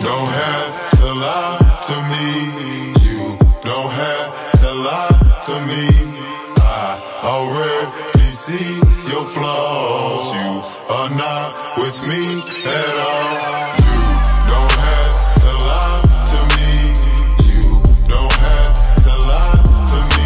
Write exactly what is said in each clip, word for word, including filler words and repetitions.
don't have to lie to me. You don't have to lie to me. I already see your flaws. You are not with me at all. You don't have to lie to me. You don't have to lie to me.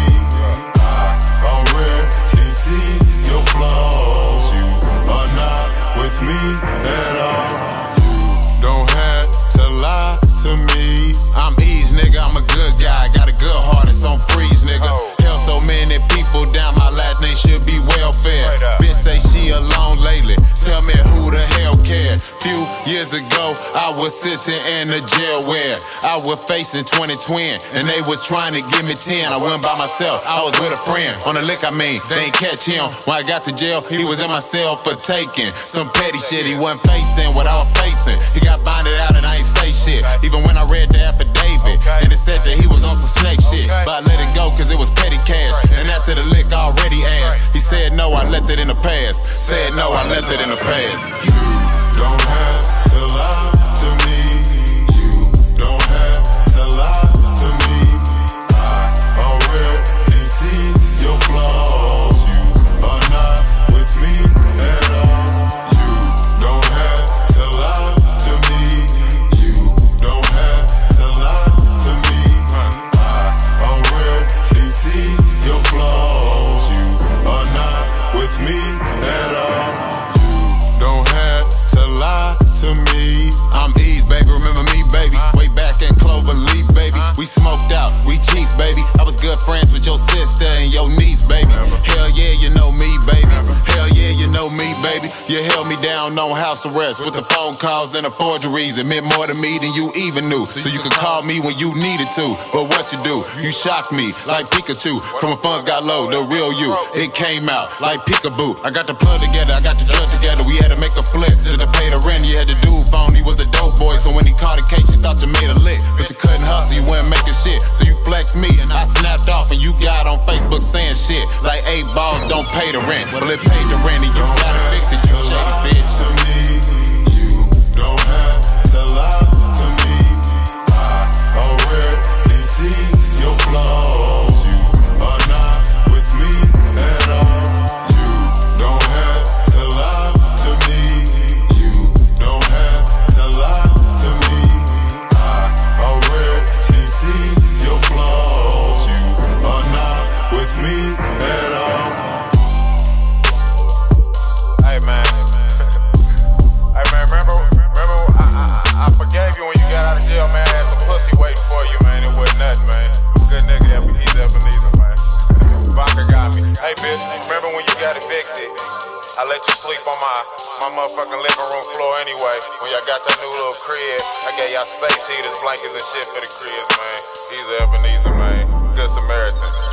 I already see your flaws. You are not with me at all. You don't have to lie to me. I'm Eaze, nigga, I'm a good guy. Got a good heart, it's on freeze, nigga. Hell, so many people down, my last name should be welfare. Bitch say she alone lately, tell me who the hell cared. Few years ago, I was sitting in a jail where I was facing twenty twin, and they was trying to give me ten. I went by myself, I was with a friend. On the lick, I mean, they ain't catch him. When I got to jail, he was in my cell for taking some petty shit. He wasn't facing what I was facing. He got bonded out and I ain't say shit. Even when I read the affidavit, and it said that he was on some snake shit, but I let it go cause it was petty cash. And after the lick, I already asked. He said no, I left it in the past. Said no, I left it in the past. You don't have to lie to me. You don't have to lie to me. I already see your flaws. You are not with me at all. You don't have to lie to me. You don't have to lie to me. I already see your flaws. You are not with me at all. You don't have to lie to me. I'm Eaze, baby, remember me, baby. Way back in Cloverleaf, baby. We smoked out, we cheap, baby. I was good friends with your sister and your niece, baby. Hell yeah, you know me, baby. Hell yeah, you know me, baby. You held me down on house arrest with the phone calls and the forgeries. It meant more to me than you even knew. So you could call me when you needed to. But what you do, you shocked me like Pikachu. From when funds got low, the real you, it came out like peekaboo. I got the plug together, I got the drug together. We had to make a flip just to pay the rent. You had the dude phone, he was a dope boy. So when he called the case, you thought you made a lick, but you couldn't hustle, you weren't making shit. So you flexed me and I snapped off, and you got on Facebook saying shit like eight balls don't pay the rent. Well, it paid the rent and you got evicted, you shady bitch. To me, you don't have to lie to me. I already see your flaws. You are not with me at all. You don't have to lie to me. You don't have to lie to me. I already see your flaws. You are not with me at all. Hey man, hey man, remember, remember I, I, I forgave you when you got out of jail, man. I had some pussy waiting for you, man. It wasn't nothing, man. Good nigga, Eazer Ebonezer, man. Vodka got me. Hey bitch, remember when you got evicted? I let you sleep on my my motherfucking living room floor anyway. When y'all got that new little crib, I gave y'all space heaters, blankets and shit for the cribs, man. Eazer Ebonezer, man. Good Samaritan.